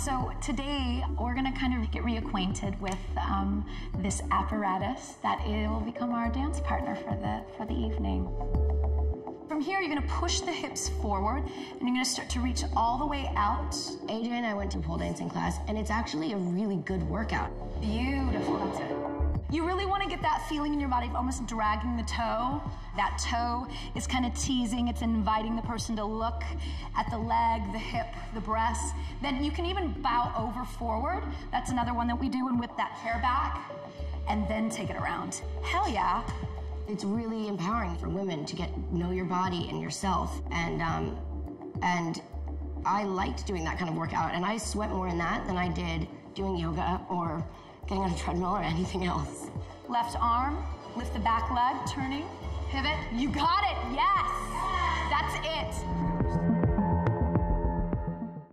So today we're gonna kind of get reacquainted with this apparatus that will become our dance partner for the evening. From here, you're gonna push the hips forward and you're gonna start to reach all the way out. AJ and I went to pole dancing class and it's actually a really good workout. Beautiful, that's it. You really wanna get that feeling in your body of almost dragging the toe. That toe is kind of teasing, it's inviting the person to look at the leg, the hip, the breast. Then you can even bow over forward. That's another one that we do, and whip that hair back, and then take it around. Hell yeah. It's really empowering for women to know your body and yourself, and I liked doing that kind of workout, and I sweat more in that than I did doing yoga or getting on a treadmill or anything else. Left arm, lift the back leg, turning, pivot. You got it, yes! That's it.